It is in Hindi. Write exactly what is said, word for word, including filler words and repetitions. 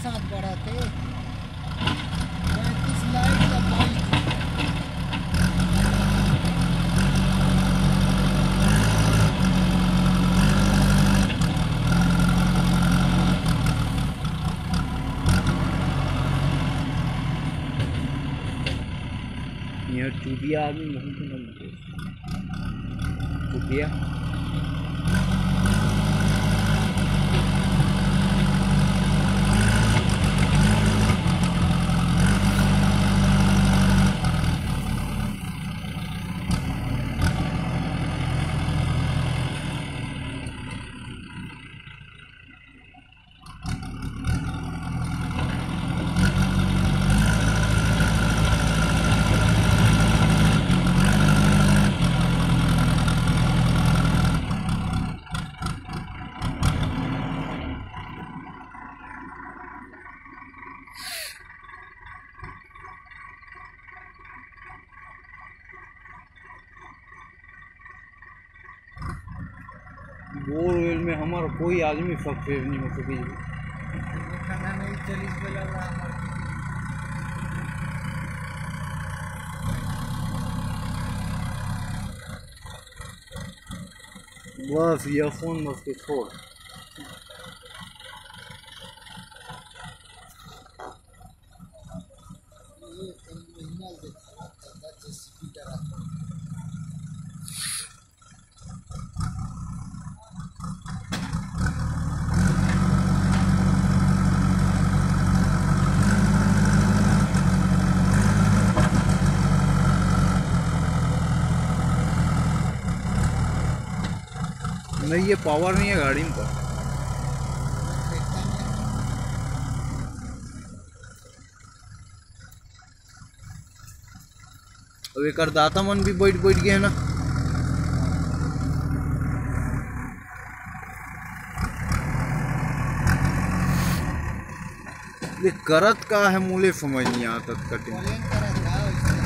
साथ बढ़ाते पैंतीस लाइट का बाईस यहाँ चूतिया आदमी बहुत बनते चूतिया बोरवेल में हमारा कोई आदमी सक्सेस नहीं हो सकी खाना नहीं चली बस ये फोन बस के छोड़ नहीं, ये पावर नहीं है गाड़ी में तो। अब एक दाता मन भी बैठ बैठ गए है ना। ये करत का है, मूले समझ नहीं आता कटिंग।